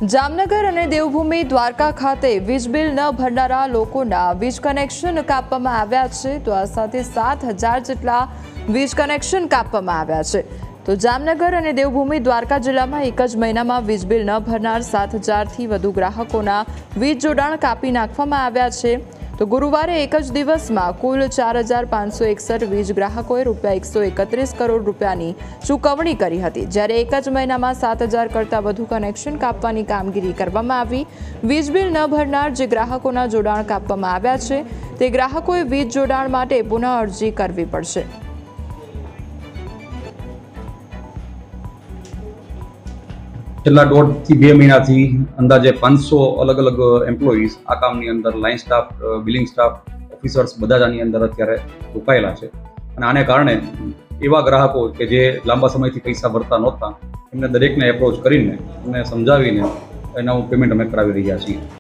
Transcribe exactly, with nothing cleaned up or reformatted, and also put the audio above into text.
જામનગર અને દેવભૂમિ દ્વારકા ખાતે વીજ બિલ ન ભરનારા લોકોના વીજ કનેક્શન કાપવામાં આવ્યા છે। તો આ સાથે સાત હજાર જેટલા વીજ કનેક્શન કાપવામાં આવ્યા છે। તો જામનગર અને દેવભૂમિ દ્વારકા જિલ્લામાં એક જ મહિનામાં વીજ બિલ ન ભરનાર સાત હજારથી વધુ ગ્રાહકોના વીજ જોડાણ કાપી નાખવામાં આવ્યા છે। તો ગુરુવારે એક જ દિવસમાં કુલ ચાર હજાર પાંચસો એકસઠ વીજ ગ્રાહકોએ રૂપિયા એકસો એકત્રીસ કરોડ રૂપિયાની ચૂકવણી કરી હતી, જ્યારે એક જ મહિનામાં સાત હજાર કરતાં વધુ કનેક્શન કાપવાની કામગીરી કરવામાં આવી। વીજ બિલ ન ભરનાર જે ગ્રાહકોના જોડાણ કાપવામાં આવ્યા છે તે ગ્રાહકોએ વીજ જોડાણ માટે પુનઃ અરજી કરવી પડશે। છેલ્લા દોઢથી બે મહિનાથી અંદાજે પાંચસો અલગ અલગ એમ્પ્લોઈઝ આ કામની અંદર line staff, billing staff, officers બધા જ આની અંદર અત્યારે રોકાયેલા છે અને આને કારણે એવા ગ્રાહકો કે જે લાંબા સમયથી પૈસા ભરતા નહોતા એમને દરેકને એપ્રોચ કરીને એમને સમજાવીને એનું પેમેન્ટ અમે કરાવી રહ્યા છીએ।